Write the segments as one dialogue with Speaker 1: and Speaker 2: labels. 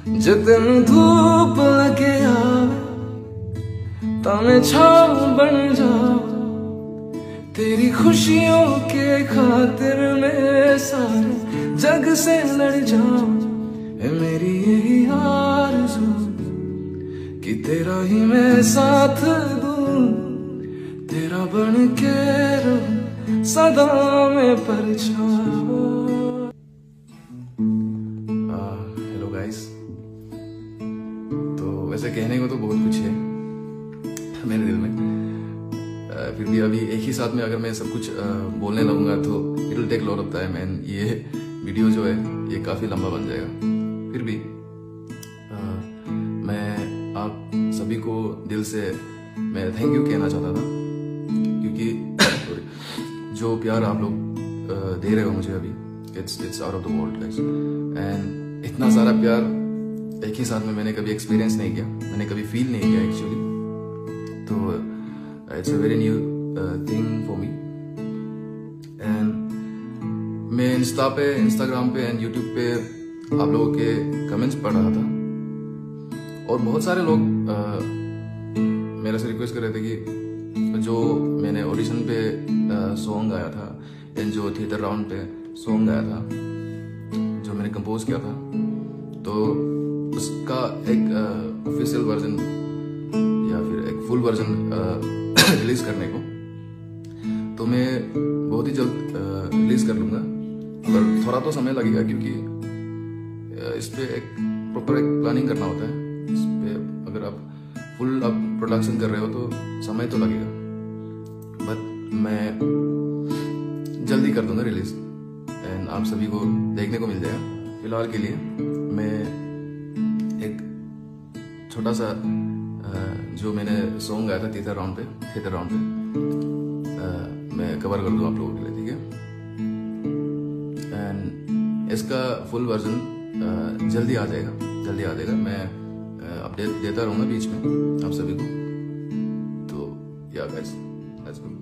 Speaker 1: जितन धूप लगे आवे तामे छाव बन जाओ, तेरी खुशियों के खातिर मैं सारे जग से लड़ जाऊं। मेरी यही आरज़ू कि तेरा ही मैं साथ दूं, तेरा बन के रहूं सदा में परछावा। हेलो गाइस, तो वैसे कहने को तो बहुत कुछ है मेरे दिल में, फिर भी अभी एक ही साथ में अगर मैं सब कुछ बोलने लगूंगा तो it will take lot of time and ये वीडियो जो है ये काफी लंबा बन जाएगा। फिर भी मैं आप सभी को दिल से मैं थैंक यू कहना चाहता था, क्योंकि जो प्यार आप लोग दे रहे हो मुझे अभी, it's out of the world guys. And इतना सारा प्यार एक ही साथ में मैंने कभी एक्सपीरियंस नहीं किया, मैंने कभी फील नहीं किया एक्चुअली। तो it's a very new thing for me. And मैं इंस्टाग्राम पे एंड यूट्यूब पे आप लोगों के कमेंट्स पढ़ रहा था और बहुत सारे लोग मेरे से रिक्वेस्ट कर रहे थे कि जो मैंने ऑडिशन पे सॉन्ग गाया था एंड जो थिएटर राउंड पे सॉन्ग गाया था जो मैंने कंपोज किया था, तो उसका एक ऑफिशियल वर्जन या फिर एक फुल वर्जन रिलीज करने को तो मैं बहुत ही जल्द रिलीज कर लूंगा, पर थोड़ा तो समय लगेगा क्योंकि इस पे एक प्रॉपर एक प्लानिंग करना होता है। इस पे अगर आप फुल प्रोडक्शन कर रहे हो तो समय तो लगेगा, बट मैं जल्दी कर दूंगा रिलीज एंड आप सभी को देखने को मिल जाएगा। फिलहाल के लिए मैं एक छोटा सा जो मैंने सॉन्ग गाया था थिएटर राउंड पे मैं कवर कर दूं आप लोगों के लिए, ठीक है। एंड इसका फुल वर्जन जल्दी आ जाएगा। मैं अपडेट देता रहूंगा बीच में आप सभी को। तो या गाइस, लेट्स गो।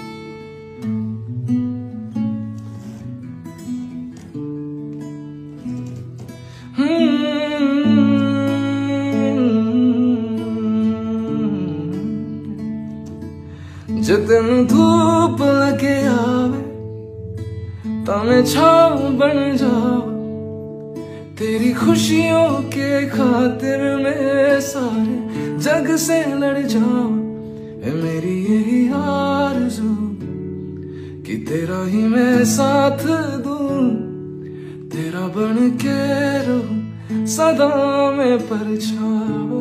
Speaker 1: जितन धूप लगे आवे तामे छाव बन जाओ, तेरी खुशियों के खातिर मैं सारे जग से लड़ जाऊं। मेरी यही आरज़ू कि तेरा ही मैं साथ दूं, तेरा बन के रहूं सदा में परछावा।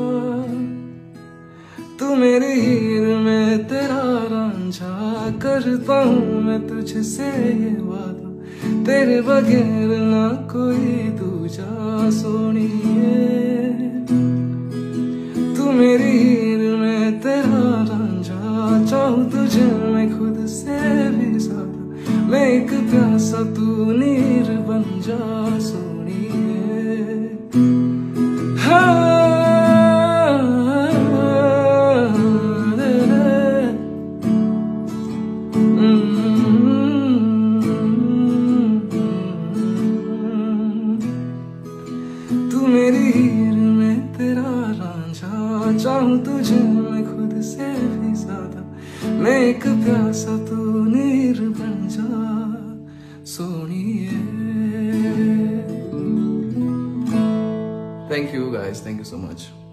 Speaker 1: तू मेरी हीर में तेरा रांझा, करता हूँ मैं तुझसे ये वादा, तेरे बगैर ना कोई दूजा सोनिए। तू मेरी हीर में तेरा रांझा, चाहूं तुझे मैं खुद से भी ज्यादा, मैं एक प्यासा तू नीर बन जा सोनिए। हाँ मेरी हीर में तेरा रांझा, चाहूं तुझे मैं खुद से भी ज्यादा, मैं एक प्यासा तू नीर बन जा सोनिए। Thank you guys, thank you so much.